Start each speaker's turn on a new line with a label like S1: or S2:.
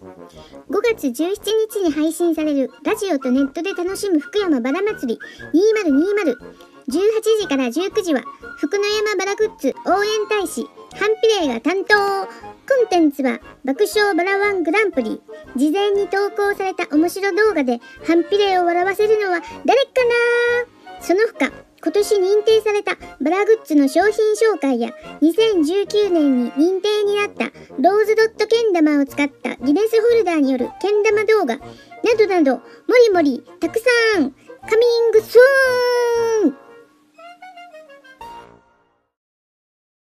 S1: 5月17日に配信されるラジオとネットで楽しむ福山バラ祭り2020。18時から19時は福の山バラグッズ応援大使ハンピレイが担当。コンテンツは爆笑バラワングランプリ。事前に投稿された面白動画でハンピレイを笑わせるのは誰かな。その他今年認定されたバラグッズの商品紹介や2019年に認定になったローズドットけん玉を使ったギネスホルダーによるけん玉動画などなどもりもりたくさんカミングスーン。